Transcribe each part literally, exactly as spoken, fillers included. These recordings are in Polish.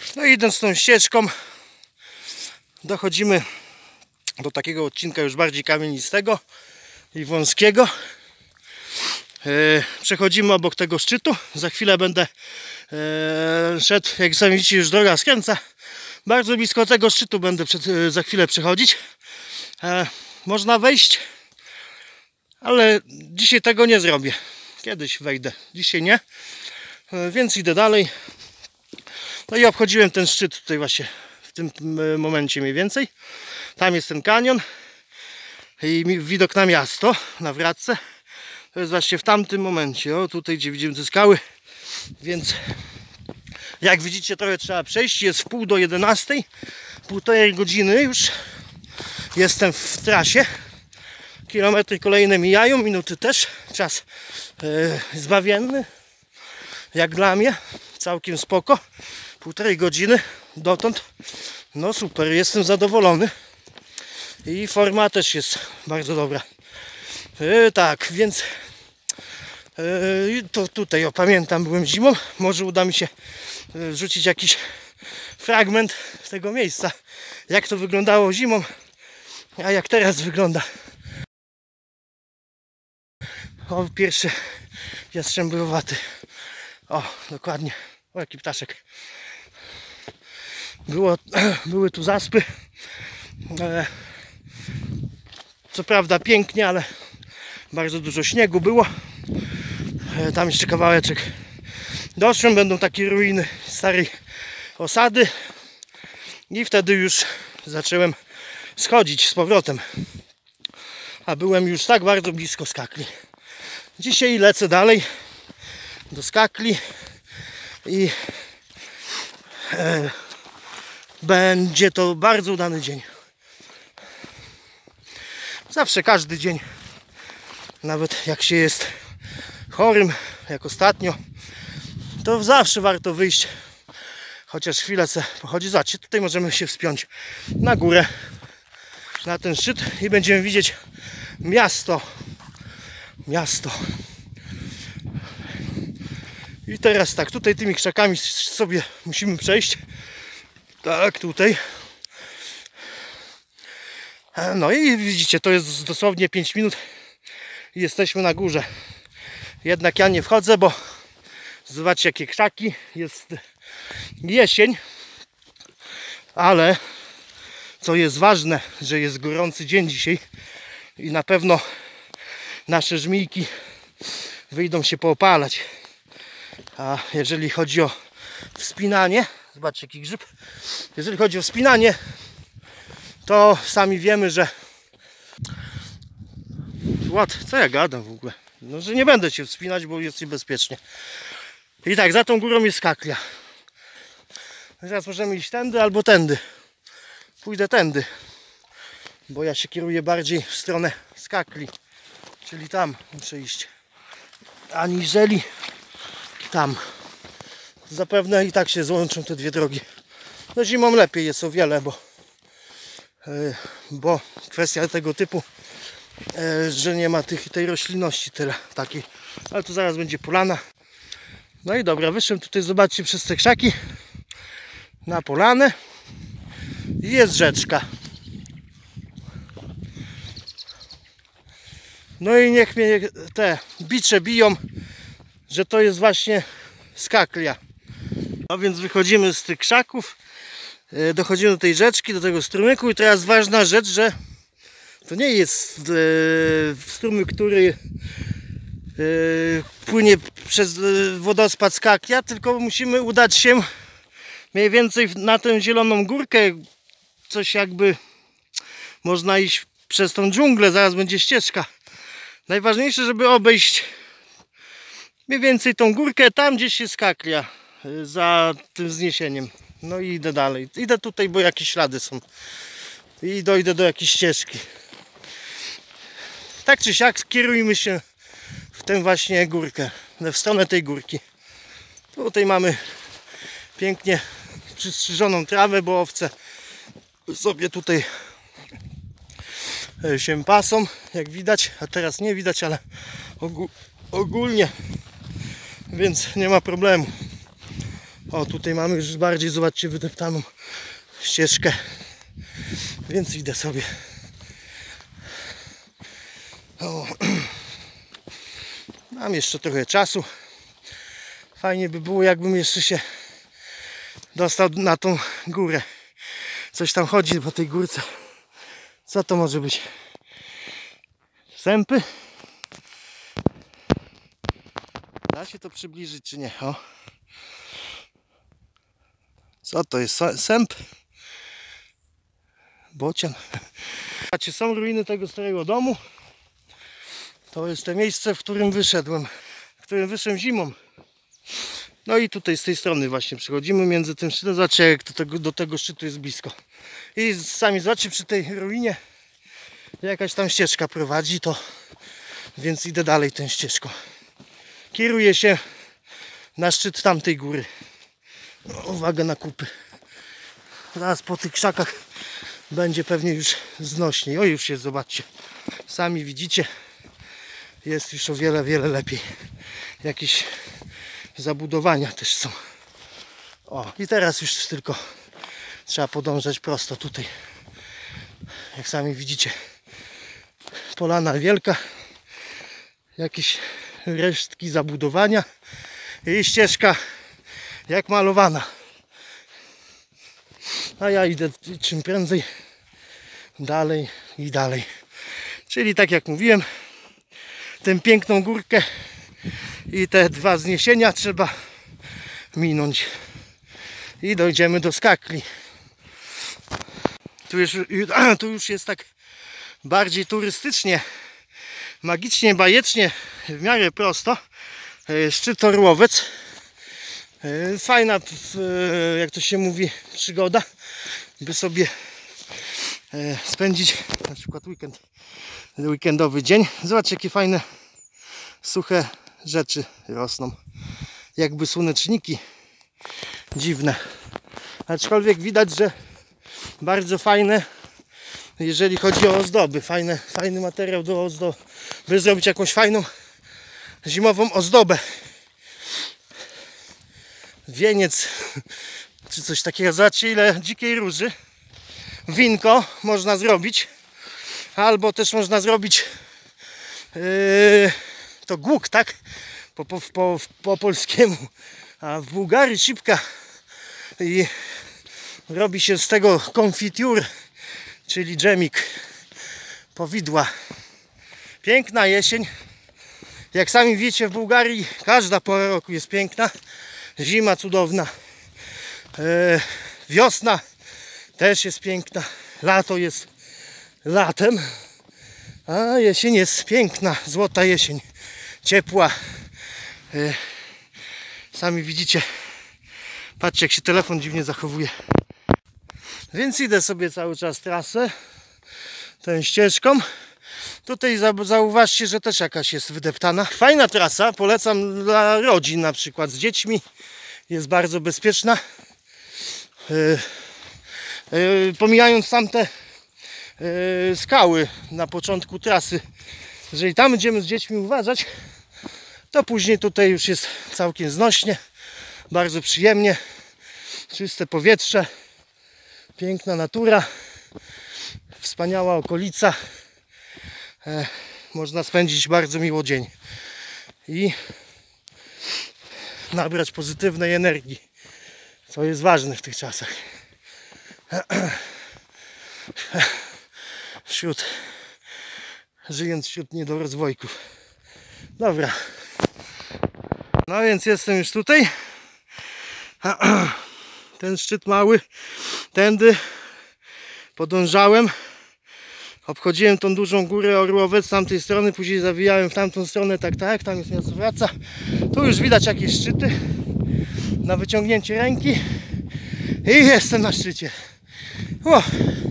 No i idąc tą ścieżką dochodzimy do takiego odcinka już bardziej kamienistego i wąskiego. Przechodzimy obok tego szczytu. Za chwilę będę szedł, jak sami widzicie, już droga skręca. Bardzo blisko tego szczytu będę przed, za chwilę przechodzić. Można wejść, ale dzisiaj tego nie zrobię. Kiedyś wejdę, dzisiaj nie. Więc idę dalej. No i obchodziłem ten szczyt tutaj właśnie w tym momencie mniej więcej. Tam jest ten kanion i widok na miasto, na Wratce. To jest właśnie w tamtym momencie, o tutaj gdzie widzimy te skały. Więc jak widzicie, trochę trzeba przejść. Jest w pół do jedenastej, półtorej godziny już jestem w trasie. Kilometry kolejne mijają, minuty też. Czas yy, zbawienny, jak dla mnie, całkiem spoko. Półtorej godziny dotąd. No super, jestem zadowolony. I forma też jest bardzo dobra. Yy, tak, więc yy, to tutaj, o, pamiętam, byłem zimą. Może uda mi się yy, rzucić jakiś fragment tego miejsca. Jak to wyglądało zimą, a jak teraz wygląda. O, pierwszy jastrzębiowaty. O, dokładnie. O, jaki ptaszek. Było, były tu zaspy. E, co prawda pięknie, ale bardzo dużo śniegu było. E, tam jeszcze kawałeczek doszłem. Będą takie ruiny starej osady. I wtedy już zacząłem schodzić z powrotem. A byłem już tak bardzo blisko skakli. Dzisiaj lecę dalej do skakli i e, będzie to bardzo udany dzień. Zawsze, każdy dzień, nawet jak się jest chorym, jak ostatnio, to zawsze warto wyjść, chociaż chwilę se pochodzi. Zobaczcie, tutaj możemy się wspiąć na górę, na ten szczyt i będziemy widzieć miasto. Miasto. I teraz tak, tutaj tymi krzakami sobie musimy przejść. Tak, tutaj. No i widzicie, to jest dosłownie pięć minut i jesteśmy na górze. Jednak ja nie wchodzę, bo zobaczcie, jakie krzaki. Jest jesień, ale co jest ważne, że jest gorący dzień dzisiaj i na pewno nasze żmijki wyjdą się poopalać. A jeżeli chodzi o wspinanie, zobaczcie, jaki grzyb. Jeżeli chodzi o wspinanie, to sami wiemy, że What? Co ja gadam w ogóle? No, że nie będę się wspinać, bo jest niebezpiecznie. I tak, za tą górą jest skaklia. Teraz możemy iść tędy albo tędy. Pójdę tędy, bo ja się kieruję bardziej w stronę skakli. Czyli tam muszę iść, aniżeli tam. Zapewne i tak się złączą te dwie drogi. No zimą lepiej jest o wiele, bo, yy, bo kwestia tego typu, yy, że nie ma tych, tej roślinności tyle takiej. Ale tu zaraz będzie polana. No i dobra, wyszłem tutaj, zobaczcie, przez te krzaki na polanę i jest rzeczka. No i niech mnie te bicze biją, że to jest właśnie skaklia. No więc wychodzimy z tych krzaków, dochodzimy do tej rzeczki, do tego strumyku i teraz ważna rzecz, że to nie jest strumyk, który płynie przez wodospad skaklia, tylko musimy udać się mniej więcej na tę zieloną górkę. Coś jakby można iść przez tą dżunglę, zaraz będzie ścieżka. Najważniejsze, żeby obejść mniej więcej tą górkę, tam gdzieś jest skaklia za tym wzniesieniem. No i idę dalej. Idę tutaj, bo jakieś ślady są. I dojdę do jakiejś ścieżki. Tak czy siak kierujmy się w tę właśnie górkę, w stronę tej górki. Tutaj mamy pięknie przystrzyżoną trawę, bo owce sobie tutaj się pasą, jak widać, a teraz nie widać, ale ogólnie, więc nie ma problemu. O, tutaj mamy już bardziej, zobaczcie, wydeptaną ścieżkę, więc idę sobie. O. Mam jeszcze trochę czasu. Fajnie by było, jakbym jeszcze się dostał na tą górę. Coś tam chodzi po tej górce. Co to może być? Sępy? Da się to przybliżyć czy nie? O. Co to jest? Sęp? Bocian? Patrzcie, są ruiny tego starego domu. To jest to miejsce, w którym wyszedłem. W którym wyszedłem zimą. No i tutaj z tej strony właśnie przychodzimy między tym szczytem. Zobaczcie, jak do tego, do tego szczytu jest blisko. I sami zobaczcie, przy tej ruinie jakaś tam ścieżka prowadzi, to więc idę dalej tą ścieżką. Kieruję się na szczyt tamtej góry. Uwaga na kupy. Zaraz po tych krzakach będzie pewnie już znośniej. O, już jest, zobaczcie. Sami widzicie. Jest już o wiele, wiele lepiej. Jakieś zabudowania też są. O, i teraz już tylko trzeba podążać prosto tutaj. Jak sami widzicie, polana wielka, jakieś resztki zabudowania i ścieżka jak malowana. A ja idę czym prędzej dalej i dalej. Czyli tak jak mówiłem, tę piękną górkę i te dwa wzniesienia trzeba minąć i dojdziemy do skakli. Tu już, tu już jest tak bardziej turystycznie, magicznie, bajecznie, w miarę prosto. Szczyt Orłowiec. Fajna, jak to się mówi, przygoda, by sobie spędzić na przykład weekend, weekendowy dzień. Zobaczcie, jakie fajne, suche rzeczy rosną. Jakby słoneczniki dziwne. Aczkolwiek widać, że bardzo fajne, jeżeli chodzi o ozdoby. Fajne, fajny materiał do ozdoby, by zrobić jakąś fajną zimową ozdobę. Wieniec czy coś takiego. Zobaczcie, ile dzikiej róży. Winko można zrobić, albo też można zrobić yy, to głuk, tak? Po, po, po, po polskiemu. A w Bułgarii szybka i robi się z tego konfitiur, czyli dżemik, powidła. Piękna jesień. Jak sami wiecie, w Bułgarii każda pora roku jest piękna. Zima cudowna. E, wiosna też jest piękna. Lato jest latem. A jesień jest piękna. Złota jesień. Ciepła. E, sami widzicie. Patrzcie, jak się telefon dziwnie zachowuje. Więc idę sobie cały czas trasę tą ścieżką. Tutaj zauważcie, że też jakaś jest wydeptana. Fajna trasa, polecam dla rodzin, na przykład z dziećmi. Jest bardzo bezpieczna. Yy, yy, pomijając tamte yy, skały na początku trasy, jeżeli tam będziemy z dziećmi uważać, to później tutaj już jest całkiem znośnie. Bardzo przyjemnie. Czyste powietrze. Piękna natura. Wspaniała okolica. E, można spędzić bardzo miło dzień i nabrać pozytywnej energii, co jest ważne w tych czasach. Wśród, żyjąc wśród niedorozwojków. Dobra. No więc jestem już tutaj. Ten szczyt mały, tędy podążałem. Obchodziłem tą dużą górę Orłowiec z tamtej strony, później zawijałem w tamtą stronę, tak, tak, tam jest miasto wraca. Tu już widać jakieś szczyty na wyciągnięcie ręki i jestem na szczycie. O!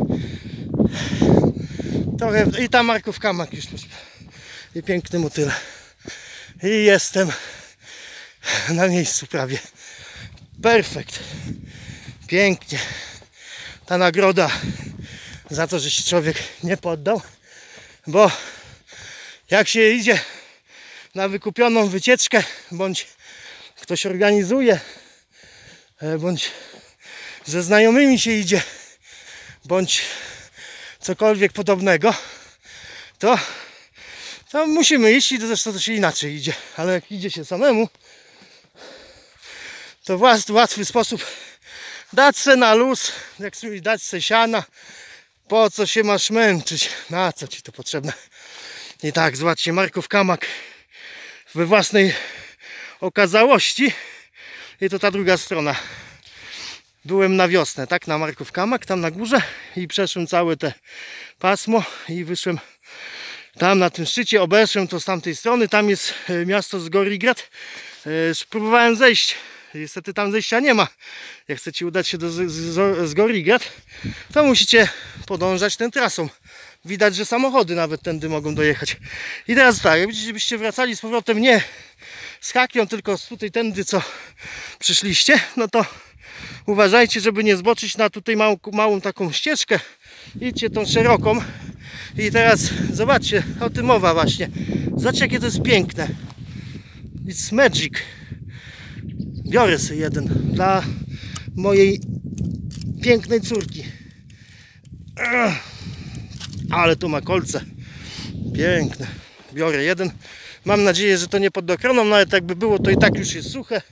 Trochę, i ta markówka mak już i piękny motyle. I jestem na miejscu prawie. Perfekt. Pięknie. Ta nagroda za to, że się człowiek nie poddał, bo jak się idzie na wykupioną wycieczkę, bądź ktoś organizuje bądź ze znajomymi się idzie, bądź cokolwiek podobnego, to, to musimy iść i to zresztą to się inaczej idzie. Ale jak idzie się samemu, to w łatwy sposób dać se na luz, jak sobie dać se siana. Po co się masz męczyć? Na co ci to potrzebne? I tak, zobaczcie, Marków Kamak we własnej okazałości. I to ta druga strona. Byłem na wiosnę, tak, na Marków Kamak, tam na górze i przeszłem całe te pasmo i wyszłem tam na tym szczycie, obeszłem to z tamtej strony. Tam jest miasto Zgorigrat. Próbowałem zejść. Niestety tam zejścia nie ma. Jak chcecie udać się do Zgorigrat, to musicie podążać tą trasą. Widać, że samochody nawet tędy mogą dojechać. I teraz tak, jak widzicie, byście wracali z powrotem nie z Kaklią, tylko tutaj tędy, co przyszliście, no to uważajcie, żeby nie zboczyć na tutaj małą, małą taką ścieżkę. Idźcie tą szeroką. I teraz zobaczcie, o tym mowa właśnie. Zobaczcie, jakie to jest piękne. It's magic. Biorę sobie jeden dla mojej pięknej córki. Ale tu ma kolce. Piękne. Biorę jeden. Mam nadzieję, że to nie pod ochroną, nawet jakby było, to i tak już jest suche.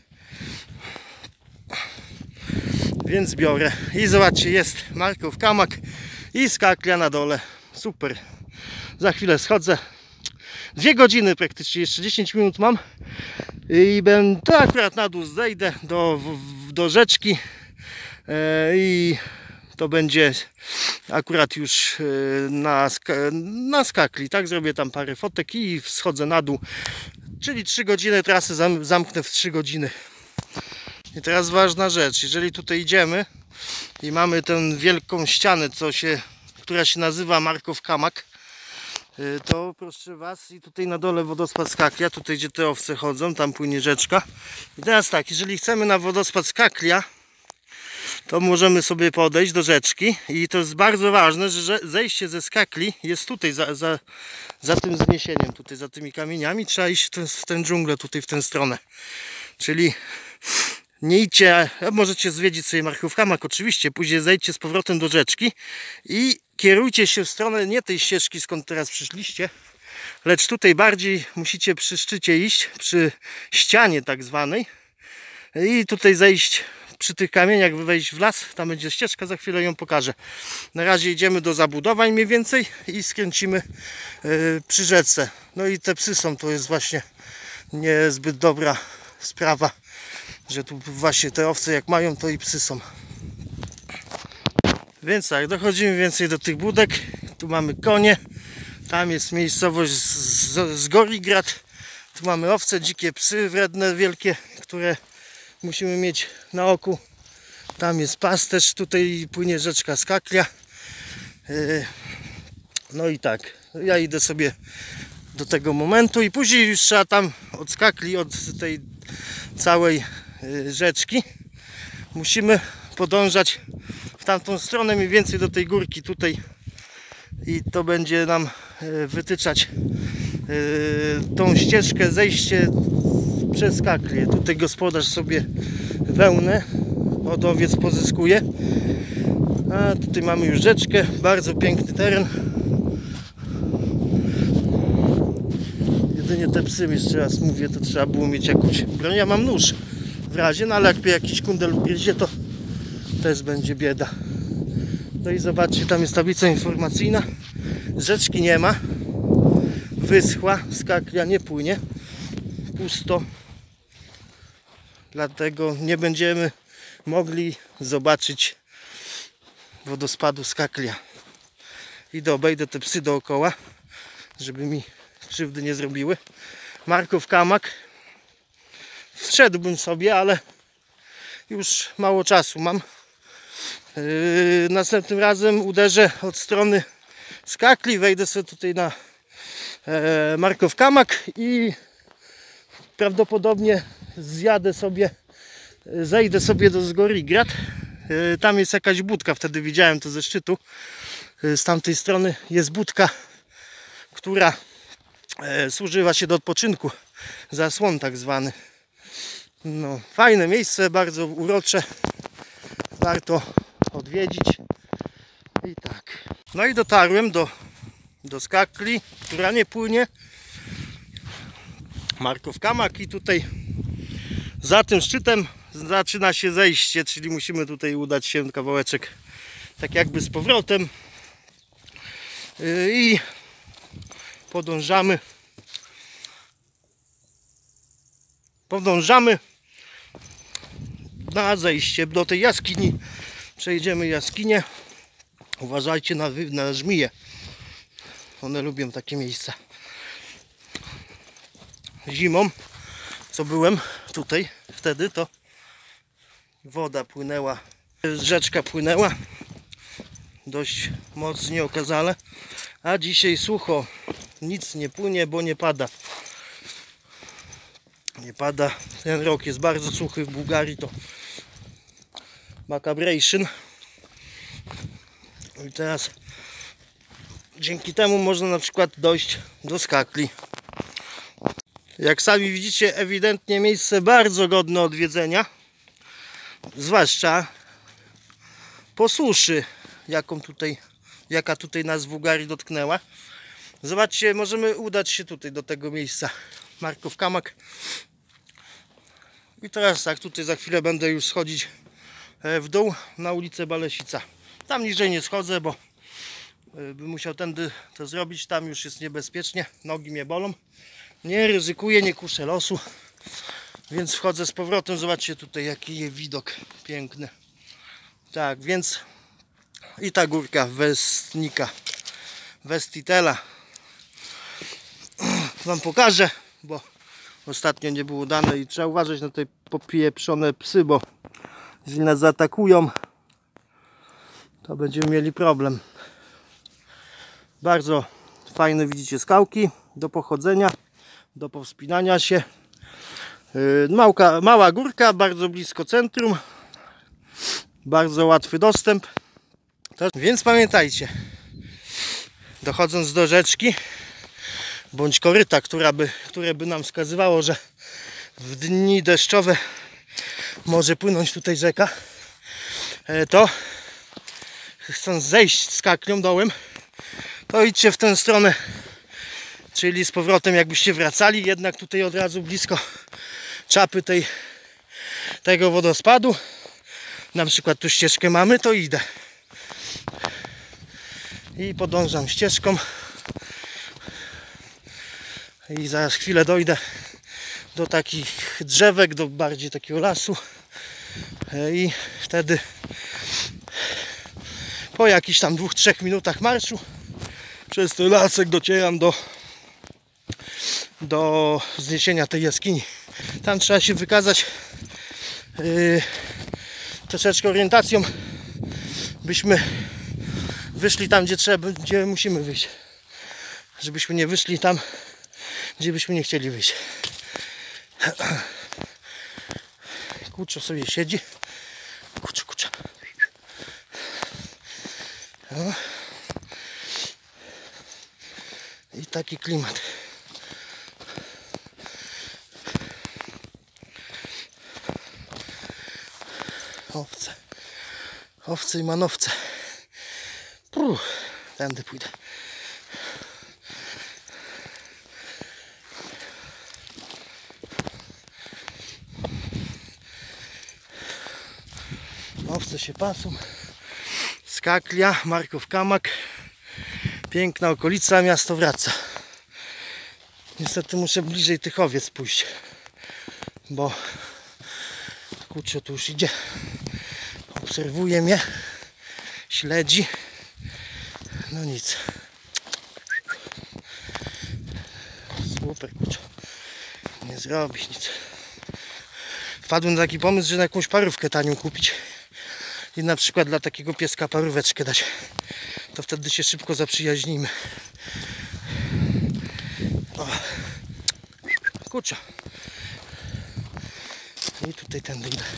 Więc biorę. I zobaczcie, jest Marków Kamak i Skaklia na dole. Super. Za chwilę schodzę. Dwie godziny praktycznie, jeszcze dziesięć minut mam. I będę to akurat na dół zejdę do, do rzeczki. I to będzie akurat już na, na Skakli. Tak, zrobię tam parę fotek i schodzę na dół. Czyli trzy godziny trasy zam, zamknę w trzy godziny. I teraz ważna rzecz. Jeżeli tutaj idziemy i mamy tę wielką ścianę, co się, która się nazywa Marków Kamak, to proszę was, i tutaj na dole wodospad Skaklia, tutaj gdzie te owce chodzą, tam płynie rzeczka. I teraz tak, jeżeli chcemy na wodospad Skaklia, to możemy sobie podejść do rzeczki i to jest bardzo ważne, że zejście ze Skakli jest tutaj, za, za, za tym zniesieniem, tutaj za tymi kamieniami. Trzeba iść w tę, w tę dżunglę, tutaj w tę stronę. Czyli nie idźcie, możecie zwiedzić sobie Marków Kamak oczywiście, później zejdźcie z powrotem do rzeczki i kierujcie się w stronę nie tej ścieżki, skąd teraz przyszliście, lecz tutaj bardziej musicie przy szczycie iść, przy ścianie tak zwanej i tutaj zejść przy tych kamieniach, wejść w las, tam będzie ścieżka, za chwilę ją pokażę. Na razie idziemy do zabudowań mniej więcej i skręcimy yy, przy rzece. No i te psy są, to jest właśnie niezbyt dobra sprawa, że tu właśnie te owce jak mają, to i psy są. Więc tak, dochodzimy więcej do tych budek. Tu mamy konie, tam jest miejscowość z, z, z Gorigrad. Tu mamy owce, dzikie psy wredne, wielkie, które musimy mieć na oku. Tam jest pasterz, tutaj płynie rzeczka Skaklia. No i tak, ja idę sobie do tego momentu i później już trzeba tam od Skakli, od tej całej rzeczki musimy podążać w tamtą stronę, mniej więcej do tej górki tutaj, i to będzie nam wytyczać tą ścieżkę, zejście przez Skaklię. Tutaj gospodarz sobie wełnę od owiec pozyskuje, a tutaj mamy już rzeczkę, bardzo piękny teren. Jedynie te psy, jeszcze raz mówię, to trzeba było mieć jakąś broń. Ja mam nóż w razie, no ale jak jakiś kundel ugryzie, to też będzie bieda. No i zobaczcie, tam jest tablica informacyjna. Rzeczki nie ma. Wyschła, Skaklia nie płynie. Pusto. Dlatego nie będziemy mogli zobaczyć wodospadu Skaklia. Idę, obejdę te psy dookoła, żeby mi krzywdy nie zrobiły. Marków Kamak. Wszedłbym sobie, ale już mało czasu mam. Yy, następnym razem uderzę od strony Skakli, wejdę sobie tutaj na e, Marków Kamak i prawdopodobnie zjadę sobie, zejdę sobie do Zgorigrat. Yy, tam jest jakaś budka, wtedy widziałem to ze szczytu. Yy, z tamtej strony jest budka, która e, służyła się do odpoczynku, zasłon tak zwany. No, fajne miejsce, bardzo urocze. Warto odwiedzić. I tak. No i dotarłem do, do skakli, która nie płynie. Marków Kamak i tutaj za tym szczytem zaczyna się zejście, czyli musimy tutaj udać się kawałeczek tak jakby z powrotem i podążamy podążamy na zejście do tej jaskini. Przejdziemy jaskinię. Uważajcie na, na żmije, one lubią takie miejsca. Zimą, co byłem tutaj wtedy, to woda płynęła, rzeczka płynęła dość mocnie, okazale, a dzisiaj sucho, nic nie płynie, bo nie pada. Nie pada, ten rok jest bardzo suchy w Bułgarii, to Macabration. I teraz dzięki temu można na przykład dojść do skakli. Jak sami widzicie, ewidentnie miejsce bardzo godne odwiedzenia, zwłaszcza po suszy, jaką tutaj, jaka tutaj nas w Bułgarii dotknęła. Zobaczcie, możemy udać się tutaj do tego miejsca, Marków Kamak. I teraz tak, tutaj za chwilę będę już schodzić w dół na ulicę Balesica. Tam niżej nie schodzę, bo bym musiał tędy to zrobić, tam już jest niebezpiecznie, nogi mnie bolą. Nie ryzykuję, nie kuszę losu, więc wchodzę z powrotem. Zobaczcie tutaj, jaki jest widok piękny. Tak, więc i ta górka Westnika, Westitela wam pokażę, bo ostatnio nie było dane i trzeba uważać na te popieprzone psy, bo jeśli nas zaatakują, to będziemy mieli problem. Bardzo fajne, widzicie, skałki do pochodzenia, do powspinania się. Małka, mała górka, bardzo blisko centrum, bardzo łatwy dostęp. Więc pamiętajcie, dochodząc do rzeczki bądź koryta, która by, które by nam wskazywało, że w dni deszczowe może płynąć tutaj rzeka, to chcąc zejść skaklią dołem, to idźcie w tę stronę, czyli z powrotem jakbyście wracali, jednak tutaj od razu blisko czapy tej, tego wodospadu. Na przykład tu ścieżkę mamy, to idę i podążam ścieżką i zaraz chwilę dojdę do takich drzewek, do bardziej takiego lasu i wtedy po jakichś tam dwóch, trzech minutach marszu przez ten lasek docieram do do zniesienia tej jaskini. Tam trzeba się wykazać yy, troszeczkę orientacją, byśmy wyszli tam, gdzie trzeba, gdzie musimy wyjść, żebyśmy nie wyszli tam, gdzie byśmy nie chcieli wyjść. Kurczo sobie siedzi. Kurczę, kurczę. No. I taki klimat. Owce. Owce i manowce. Puh, tędy pójdę. Owce się pasą. Skaklia, Marków Kamak. Piękna okolica, miasto wraca. Niestety muszę bliżej tych owiec pójść, bo kurczę, tu już idzie. Obserwuje mnie, śledzi. No nic. Super, kurczę. Nie zrobi nic. Wpadłem na taki pomysł, że na jakąś parówkę tanią kupić i na przykład dla takiego pieska paróweczkę dać. To wtedy się szybko zaprzyjaźnimy. O. Kurczę. I tutaj tędy idę.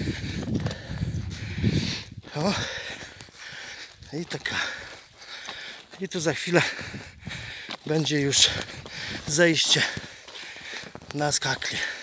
O. I taka. I tu za chwilę będzie już zejście na skaklię.